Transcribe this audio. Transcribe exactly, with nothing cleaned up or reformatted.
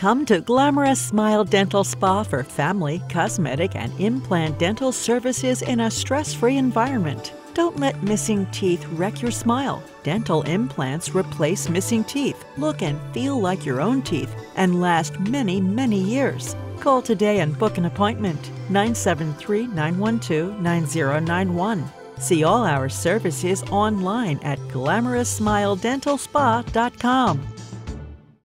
Come to Glamorous Smile Dental Spa for family, cosmetic, and implant dental services in a stress-free environment. Don't let missing teeth wreck your smile. Dental implants replace missing teeth, look and feel like your own teeth, and last many, many years. Call today and book an appointment. nine seven three, nine one two, nine zero nine one. See all our services online at glamorous smile dental spa dot com.